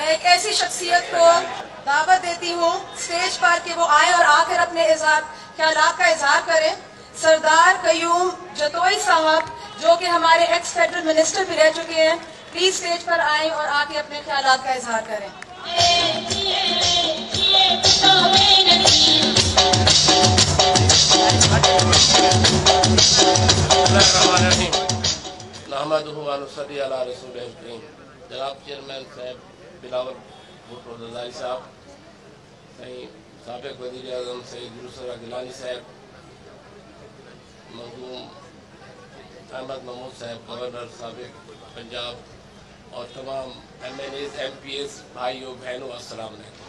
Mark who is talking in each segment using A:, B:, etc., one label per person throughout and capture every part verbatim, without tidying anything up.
A: मैं एक ऐसी शख्सियत को दावत देती हूँ स्टेज पर कि वो आए और आकर अपने ख्यालात का इजहार करें। सरदार कयूम जतोई साहब जो कि हमारे एक्स फेडरल मिनिस्टर भी रह चुके हैं, प्लीज स्टेज पर आए और आके अपने ख्यालात का इजहार करें।
B: जनाब चेयरमैन साहब बिलावल भुट्टो जरदारी साहब, सही साबिक वज़ीर आज़म सईद यूसुफ गिलानी साहब, मखदूम अहमद महमूद साहब गवर्नर साबिक पंजाब, और तमाम M N As M P S भाइयों बहनों अस्सलाम वालेकुम।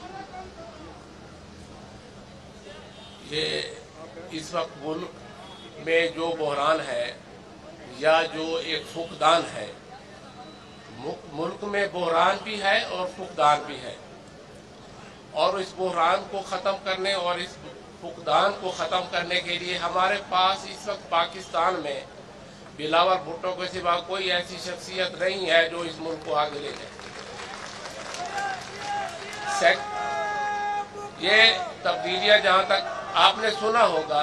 B: ये इस वक्त मुल्क में जो बहरान है या जो एक फुकदान है, मुल्क में बहरान भी है और फुकदान भी है, और इस बहरान को ख़त्म करने और इस फुकदान को ख़त्म करने के लिए हमारे पास इस वक्त पाकिस्तान में बिलावल भुट्टो के सिवा कोई ऐसी शख्सियत नहीं है जो इस मुल्क को आगे ले जाए। ये तब्दीलियां जहां तक आपने सुना होगा,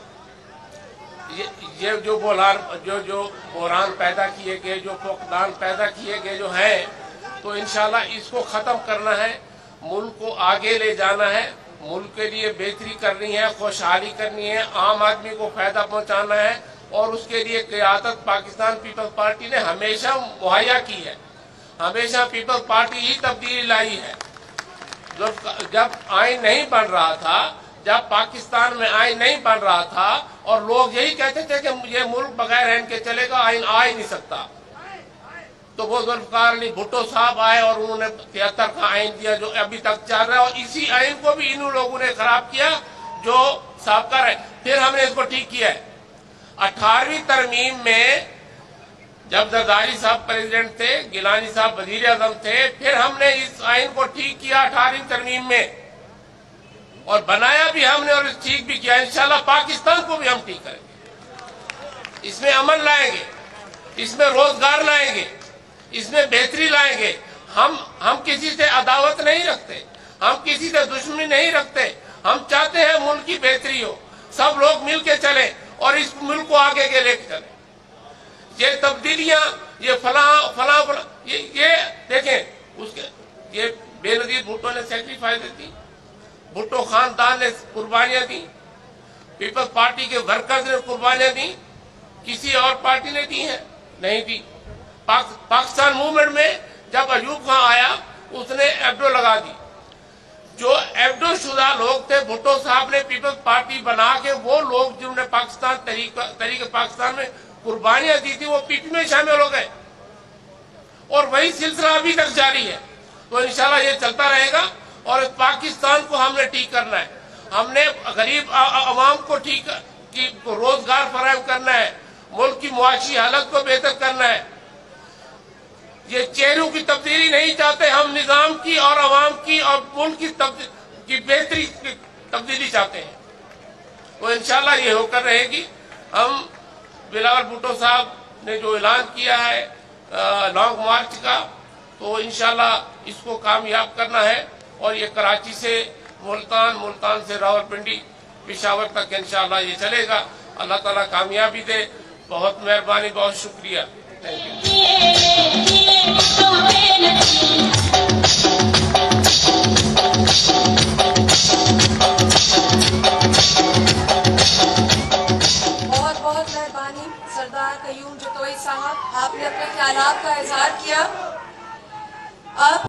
B: ये ये जो बहरान जो जो बहरान पैदा किए गए, जो फुकदान पैदा किए गए जो हैं, तो इंशाल्लाह इसको ख़त्म करना है, मुल्क को आगे ले जाना है, मुल्क के लिए बेहतरी करनी है, खुशहाली करनी है, आम आदमी को फायदा पहुंचाना है, और उसके लिए क़यादत पाकिस्तान पीपल्स पार्टी ने हमेशा मुहैया की है। हमेशा पीपल्स पार्टी ही तब्दीली लाई है। जब जब आइन नहीं बन रहा था, जब पाकिस्तान में आइन नहीं बन रहा था और लोग यही कहते थे कि ये मुल्क बगैर आइन के चलेगा, आइन आ ही नहीं सकता, तो वो जुल्फ़िकार अली भुट्टो साहब आए और उन्होंने तिहत्तर का आइन दिया जो अभी तक चल रहा है, और इसी आइन को भी इन लोगों ने खराब किया जो साबका रहे। फिर हमने इसको ठीक किया है। अठारहवीं तरमीम में जब जरदारी साहब प्रेसिडेंट थे, गिलानी साहब वजीर आज़म थे, फिर हमने इस आइन को ठीक किया अठारहवीं तरमीम में, और बनाया भी हमने और ठीक भी किया। इंशाल्लाह पाकिस्तान को भी हम ठीक करेंगे, इसमें अमन लाएंगे, इसमें रोजगार लाएंगे, इसमें बेहतरी लाएंगे। हम हम किसी से अदावत नहीं रखते, हम किसी से दुश्मनी नहीं रखते, हम चाहते हैं मुल्क की बेहतरी हो, सब लोग मिल के चले और इस मुल्क को आगे के लेके चले। ये तब्दीलियां, ये फला फला फला ये ये देखें, उसके ये बेनजीर भुट्टो ने सेक्रीफाइस दी, भुट्टो खानदान ने कुर्बानियां दी, पीपल्स पार्टी के वर्कर्स ने कुर्बानियां दी, किसी और पार्टी ने दी है नहीं दी। पाक, पाकिस्तान मूवमेंट में जब अयूब खान आया उसने एब्डो लगा दी। जो एब्डो शुदा लोग थे, भुट्टो साहब ने पीपल्स पार्टी बना के, वो लोग जिन्होंने पाकिस्तान तरीका तरीके पाकिस्तान में कुर्बानियां दी थी, वो पीपी में शामिल हो गए, और वही सिलसिला अभी तक जारी है। तो इंशाल्लाह ये चलता रहेगा, और पाकिस्तान को हमने ठीक करना है। हमने गरीब आवाम को ठीक की रोजगार फराहम करना है, मुल्क की मुआशी हालत को बेहतर करना है। ये चेहरों की तब्दीली नहीं चाहते हम, निजाम की और अवाम की और मुल्क की की बेहतरी की तब्दीली चाहते हैं। तो इंशाल्लाह ये होकर रहेगी। हम बिलावल भुट्टो साहब ने जो ऐलान किया है लॉन्ग मार्च का, तो इंशाल्लाह इसको कामयाब करना है, और ये कराची से मुल्तान, मुल्तान से रावलपिंडी, पेशावर तक इंशाल्लाह ये चलेगा। अल्लाह ताला कामयाबी दे। बहुत मेहरबानी, बहुत शुक्रिया, थैंक यू।
A: बहुत बहुत मेहरबानी सरदार कयूम जतोई साहब, आपने अपने ख्यालात का इजहार किया। अब